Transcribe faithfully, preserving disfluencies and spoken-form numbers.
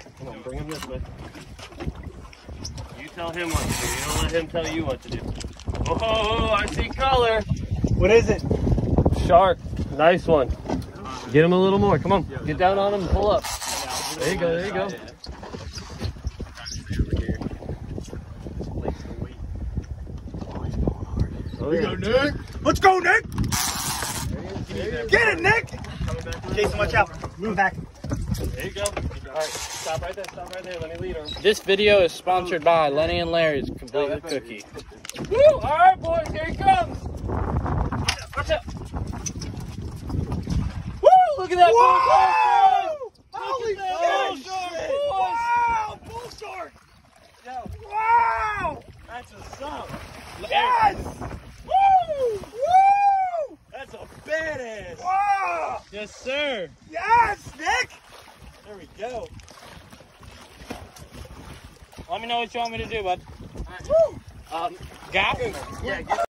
Come on, bring him this way. You tell him what to do. You don't let him tell you what to do. Oh, I see color. What is it? Shark. Nice one. Get him a little more. Come on. Get down on him and pull up. There you go. There you go. Oh, Here yeah. we go, Nick. Let's go, Nick. Get it, Nick. Jason, watch out. Move back. There you go. All right. Stop right there. Stop right there. Let me lead her. This video is sponsored by Lenny and Larry's Complete with Cookie. Woo! All right, boys. Here he comes. Watch out. Woo! Look at that. Whoa! Holy Bull shit! shark, Wow! Bull shark! Yo, Wow! that's what's up. Yes! Woo! Woo! That's a badass. Wow! Yes, sir. Yes, Nick! There we go. Let me know what you want me to do, bud. Woo! Um, Gap? yeah.